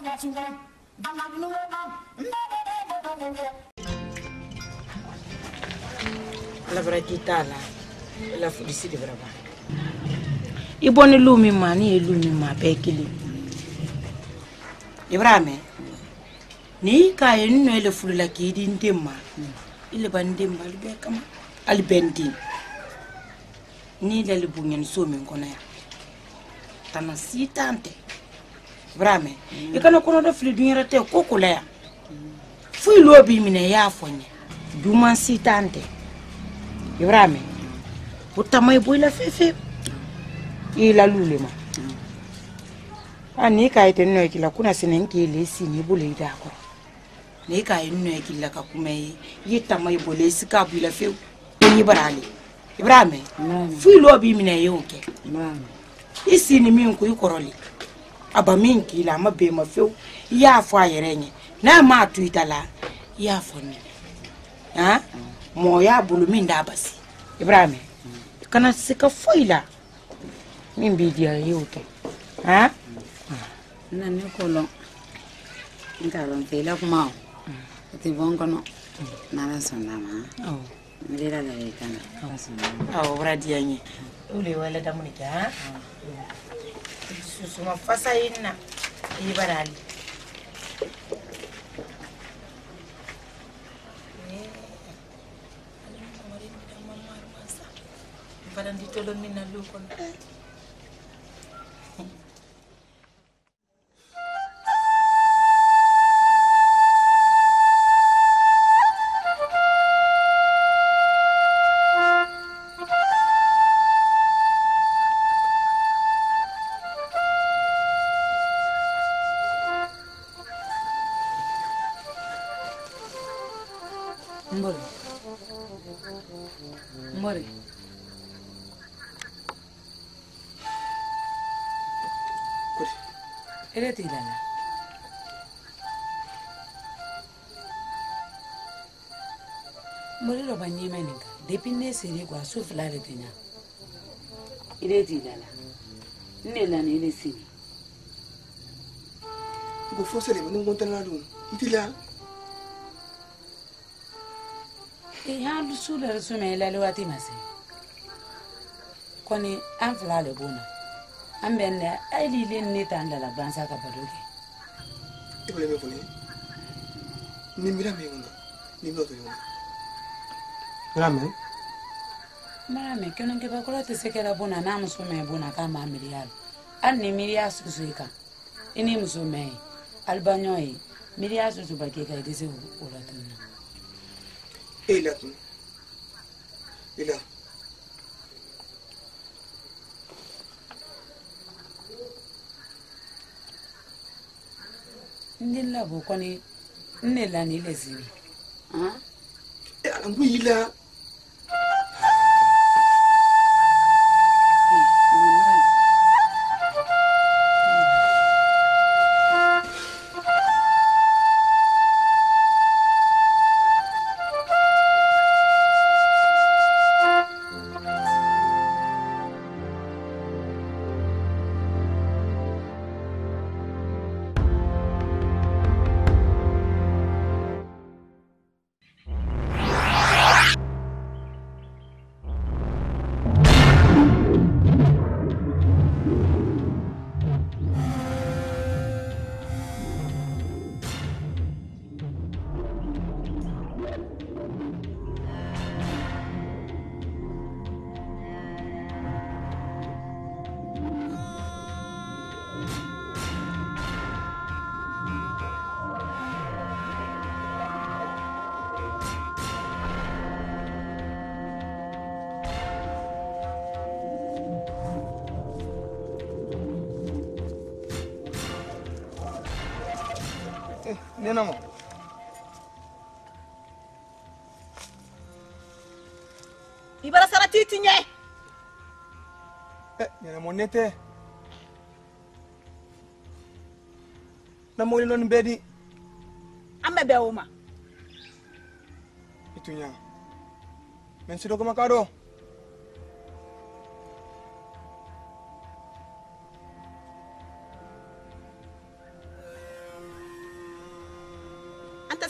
La vraità la fudisi de brava. I buoni lumi mani e lumi ma pekili. Ibrahim ni ka yin no le fulu ki din dimma. Ile bandim bal be kama al bendi. Ni le bunyen so min kono ya. Tana si tante. Ibrahim e kana kono do fulu dunyara te kokula ya. Fu lobi mine ya fonye. Duma si tante. Ibrahim utamai boila fefe ila lulema ani ka ite no kila kuna sinenki ile sini bole ida ko ne ka ino kila ka kuma yi tamai bole sika boila fe ni barali Ibrahim fu lobi mine yoke isini min ku ikoroli aba min kila mabe mafe ya fo ayerenye na ma tuitala ya fo ni ha mo ya bulu min da basi Ibrahim kana sika foila min bidia yoke ha na ne kolo ngaron fela kuma ti bongo no na la sonna ma mira la kana bradia ni ule wala da munika ha susuma fasa inna ibarali Padang ditolong mina lu kon. Mori. Eres tirana. Mori lo bagni meninga. Depinde serie kwa sufla de tina. Eres tirana. Nela ne le sini. Go forse le non contano la luna. Itila. E ha lu sulla sume la lo atimase. Koni anfla le bona. Ambenne ai lile ni tanda la bansa ka badoke ibole me foni ni mira me ngona ni no to ngona mara me kenon ke bakola te sekera bona na musume bona kama milial an ni milia susuika ini musume albanyoi milia susu bake ka idese ola tuna ila Nila bokoni nela ni lezini alhamdulillah Nena mo. Ibara sara titinye. Nena mo nete. Na mo lon bedi. Ambe be uma. Itunya. Men sido ko makado.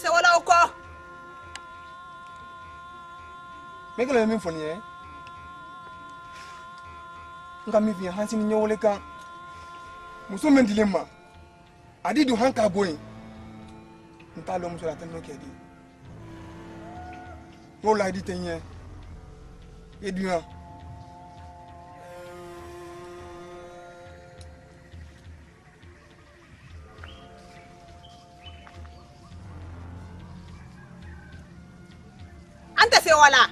se wala ko me kala min foni e ngam mi fi hansi ni nyowole kan muso men dilemma adi du hanka boy nta lo muso la tan no kedi wo la di tenye edua anta se wala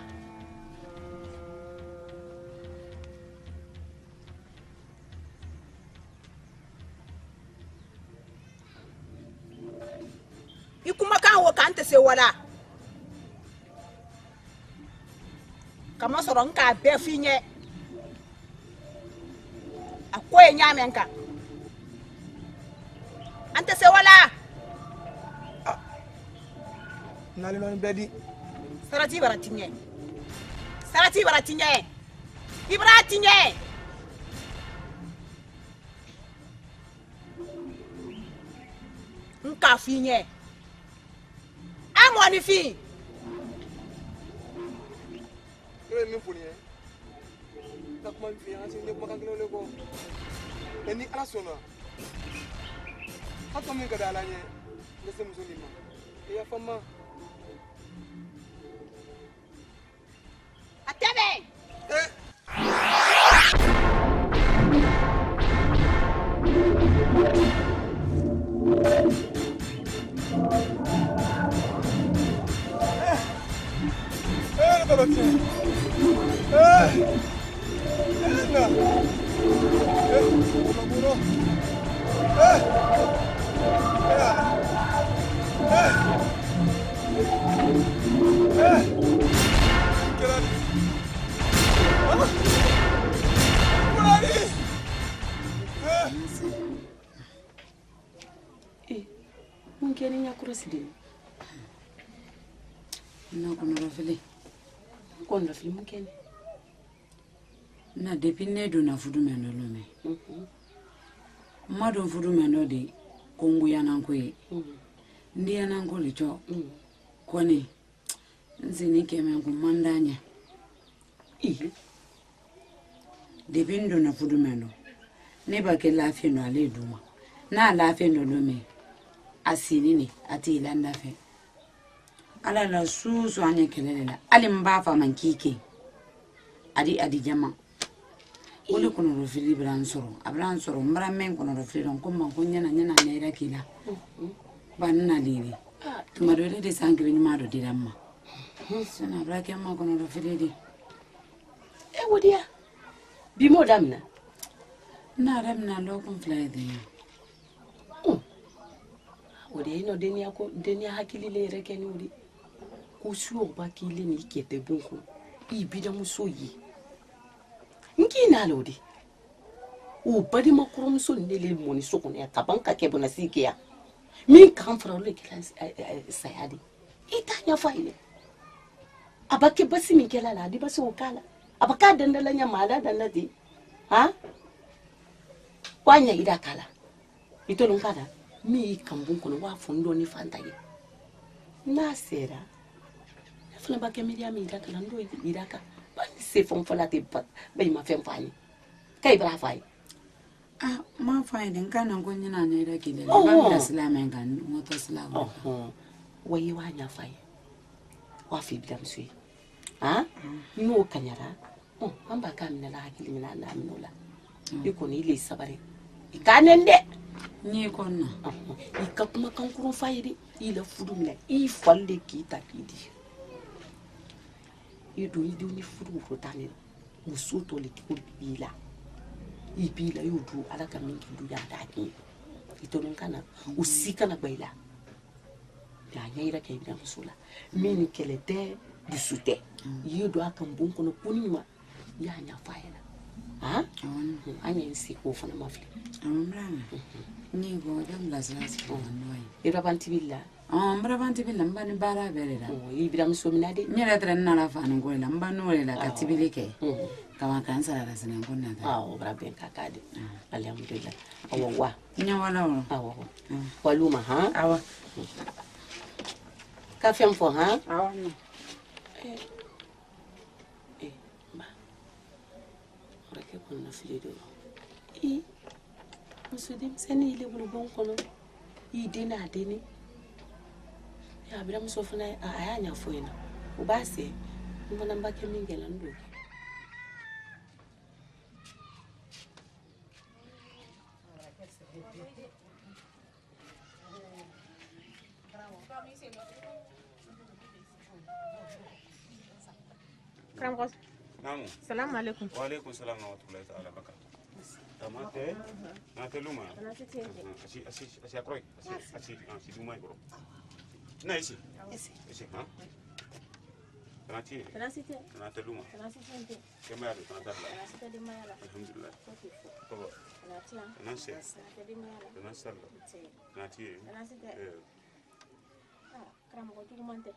ikuma kan wo kan anta se wala kama soro nka be finye akoye nyamenka anta se wala nale no bedi sarati baratinye ibratinye nka finye amoni fi kala min foni e ta kuma fi hansi ni kuma kan kilo ko eni ala sona hato min kada alanye ngese muso ni ma ya fama atebe Mungkin ini aku residi. Na kono rafili. Kono rafili mungkin. Na depine do na fudu meno lome. Mado fudu meno de kongu yananko yi. Ndi yananko licho. Kwani nzini keme kumandanya. Depine do na fudu meno. Neba ke lafi no ale duma. Na lafi no lome. Asini ni ati ilanda fe ala la susu anya kelele la ali mbafa mankike adi jama wole kono rofili bransoro mbara men kono rofili don ko man ko nyana ne rakila banna lili tumado de sangri ni mado diramma sana brake ma kono rofili di e wodia bi mo damna na ramna lo kon flyde ode ino denia hakili le rekeni odi kusuo bakile ni kete bonko ibida musoyi nkina lodi o badi makrum so nele moni sokone ya kabanka ke bona sikia mi kan fra le class sayadi itanya faile abake basi mi kela la di basi okala abaka dandala nya mala dandati ha kwanya ida kala itolo nkada mi kambun kono wa fondo ni fantaye na sera fala ba ke media mi daka ndo idaka ba ni se fon fala te ba ma fem fani kai bra fai ma fai den kana ko nyina ne da kile ba mi da islamen kan moto islam wayi wa nya fai wa fi bidam sui no kanyara amba ka mi na la hakili mi na la mi no la iko ni ile sabare ikanende ni konna ikakuma kankuru fayidi ila fudu mina ifalle kita kidi idu ni fudu rotane musuto le kibila ibila yudu alaka mingi du ya daki itonon kana usika na baila ya nyaira ke ibina musula mini kelete disute yudu akambun kono kunima ya nya fayela anya insiko fana mafli ni go dam lazlas ko noy ira bantibilla mbra bantibilla mbani bara berera ibira musominade nyera trenna la fana ngo la mbano la katibilike kama kansala la sana ngona da braben kakade alhamdulillah awa nya wala waluma awa ka fɛn fɔ han awɔ non ba kɔrɔkɛ kɔni na fili de muso denmisɛnnin ile bolo bon kɔnɔ i den n'a denni a bira muso fana a y'a ɲɛfɔ ɲɛna o b'a se n fana b'a kɛ min gɛlɛn don Namu. Salam alaikum. Wa alaikum salam wa rahmatullahi ta'ala barakatuh. Tamate. Na teluma. Asi akroi. Asi dumai bro. Na isi. Isi ha. Tanati. Na teluma. Kemaya do tanata. Alhamdulillah. Baba. Tanase. Tanasalla. Tanati. Kram ko tugumante.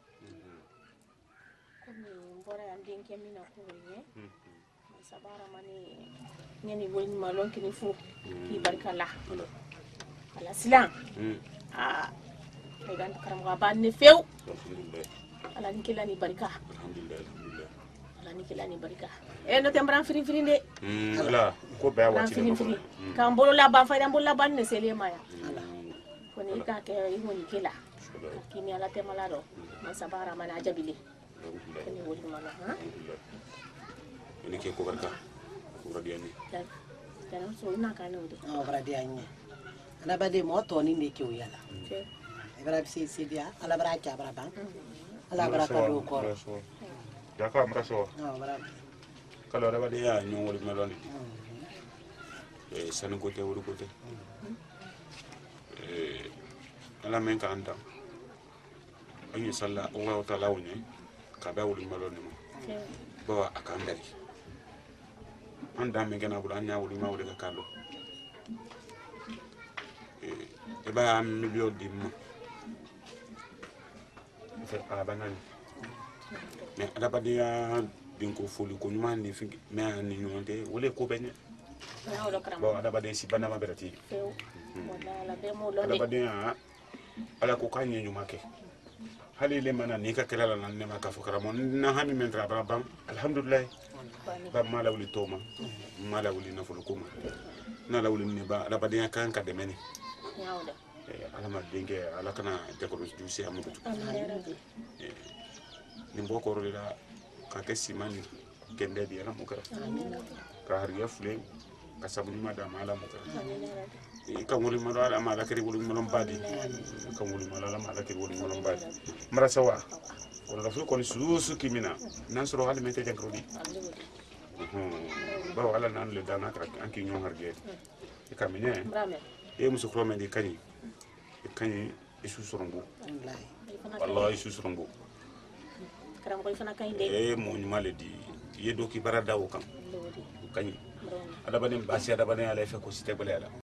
Komi mbora ya ndinke mina kuwenye sabara mani ngeni woni malon kini fu ki barkala ala silang ay gan karam ga ban ne few ala ni kila ni barka Alhamdulillah. ala ni kila ni barka no tembran firi firi de Ala ko ba wa firi firi kan bolo la ban fayda bolo la ban ne sele maya ko ni ka ke woni kila kini ala temala do sabara mana jabili ini wodi mana ha ini ke ko barka ko radiani dan so ina kana wodi radiani ana bade mo to ni ne ke uyala ibra bisi sidia ala baraka baraba ala baraka do ko ya ka mraso bara kala da bade ya nyon wodi meloni sanu ko te wodi ko te ala men ka anda ayi salla Allah taala woni ka ba wuli maloni mo ba akandari anda me gena bula nya wuli ma wuli ka kalo e ba milio di mo fe ala banani me ada ba dia dinko foli ko nyuma ni fi me ani nyonde wole ko benye ba ada ba de si bana ma berati ada ba dia ala ko kanye nyuma ke hali le mana ni ka kelala nan ne ma ka fukara mon na hami men tra bam alhamdulillah ba mala wuli toma mala wuli na fulu kuma na la wuli ne ba ala ba de kan ka de meni nyawda ala ma dinge ala kana de ko du si amu ni mboko ro la ka ke simani kende di ala mukara ka har ya fule ka sabu ni madama ala mukara ka wuli ma ala ma la kiri wuli molom badi ka wuli ma ala ma la kiri wuli molom badi mara sawa wala fu ko susu kimina nan soro hali mete jankrodi ba wala nan le dana ka anki nyon harge e kamine e musu krome di kani e kani isu sorongo wallahi isu sorongo karam ko fana kay de e mo nyuma le di yedo ki barada o kan kani ada banen basi ada banen ala fe ko site bele ala